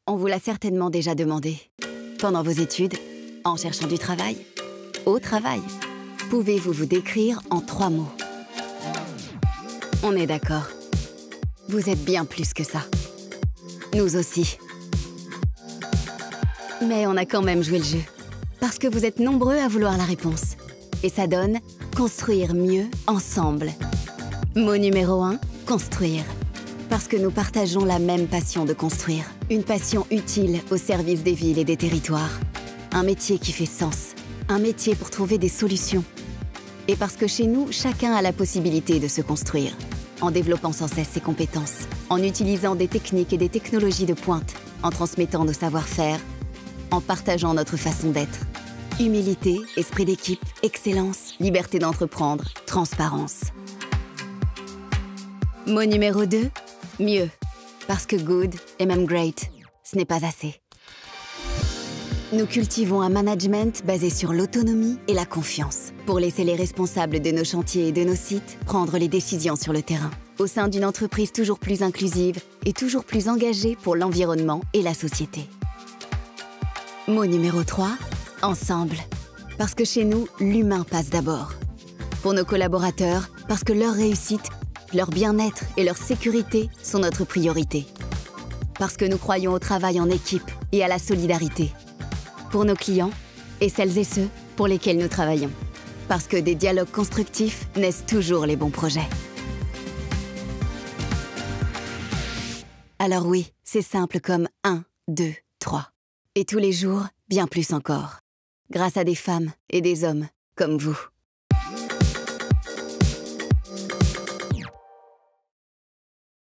On vous l'a certainement déjà demandé. Pendant vos études, en cherchant du travail, au travail, pouvez-vous vous décrire en 3 mots? On est d'accord. Vous êtes bien plus que ça. Nous aussi. Mais on a quand même joué le jeu. Parce que vous êtes nombreux à vouloir la réponse. Et ça donne construire mieux ensemble. Mot numéro 1, construire. Parce que nous partageons la même passion de construire. Une passion utile au service des villes et des territoires. Un métier qui fait sens. Un métier pour trouver des solutions. Et parce que chez nous, chacun a la possibilité de se construire. En développant sans cesse ses compétences. En utilisant des techniques et des technologies de pointe. En transmettant nos savoir-faire. En partageant notre façon d'être. Humilité, esprit d'équipe, excellence, liberté d'entreprendre, transparence. Mot numéro 2, mieux. Parce que good et même great, ce n'est pas assez. Nous cultivons un management basé sur l'autonomie et la confiance pour laisser les responsables de nos chantiers et de nos sites prendre les décisions sur le terrain. Au sein d'une entreprise toujours plus inclusive et toujours plus engagée pour l'environnement et la société. Mot numéro 3, ensemble. Parce que chez nous, l'humain passe d'abord. Pour nos collaborateurs, parce que leur réussite, leur bien-être et leur sécurité sont notre priorité. Parce que nous croyons au travail en équipe et à la solidarité. Pour nos clients et celles et ceux pour lesquels nous travaillons. Parce que des dialogues constructifs naissent toujours les bons projets. Alors oui, c'est simple comme 1, 2, 3. Et tous les jours, bien plus encore. Grâce à des femmes et des hommes comme vous.